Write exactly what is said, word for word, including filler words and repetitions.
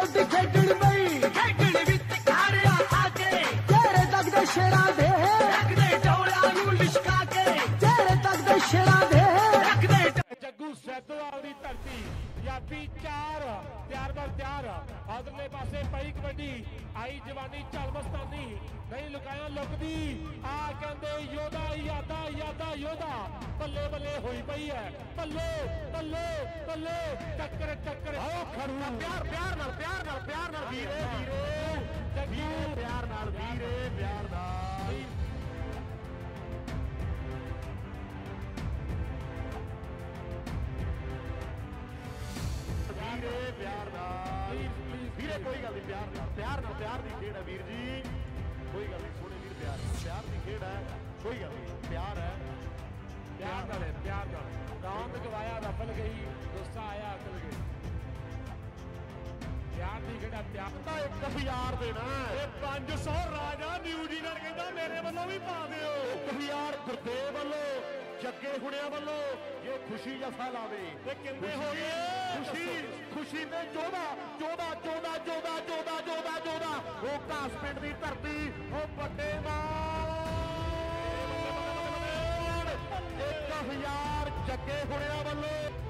कबड्डी खेडण बई खेडण विच खारिया आके चेहरे तक दे शेरां दे रख दे टोला नू लिशका के चेहरे तक दे शेरां दे रख दे जग्गू सैदोवाल दी धरती ਪੰਜਾਬੀ ਚਾਰ ਤਿਆਰ ਬਰ ਤਿਆਰ ਅਗਲੇ ਪਾਸੇ ਪਈ ਕਬੱਡੀ ਆਈ ਜਵਾਨੀ ਝਲ ਮਸਤਾਨੀ ਨਹੀਂ ਲੁਕਾਇਆ ਲੁਕਦੀ ਆ ਕਹਿੰਦੇ ਯੋਧਾ ਯਾਦਾ ਯਾਦਾ ਯੋਧਾ ਬੱਲੇ ਬੱਲੇ ਹੋਈ ਪਈ ਹੈ ਬੱਲੇ ਬੱਲੇ ਬੱਲੇ ਟੱਕਰ ਟੱਕਰ ਆਓ ਖੜੂਆ ਪਿਆਰ ਪਿਆਰ ਨਾਲ ਪਿਆਰ ਨਾਲ ਪਿਆਰ ਨਾਲ ਵੀਰੇ ਵੀਰੇ ਜੱਗੀ ਪਿਆਰ ਨਾਲ ਵੀਰੇ ਪਿਆਰ ਨਾਲ प्यार वीरे कोई गल नहीं प्यार प्यार ना प्यार की खेड है वीर जी कोई गल नहीं सोने वीर प्यार प्यार की खेड है कोई गल नहीं प्यार है प्यार नाल प्यार नाल रौंद गवाया रफल गई गुस्सा आया अकल गई प्यार की खेड है प्यार तो एक हज़ार देना ये पांच सौ राजा न्यूजीलैंड कहता मेरे वालों भी पा दिओ एक हज़ार गुरदेव वालों जग्गे हुणिया वालों ये खुशी जफा लावे कितने हो गए खुशी खुशी ने चौदह चौदह चौदह चौदह चौदह चौदह चौदह वो घास पिंड की धरती वो बड़े मान एक हजार जग्गे हुणिया वालों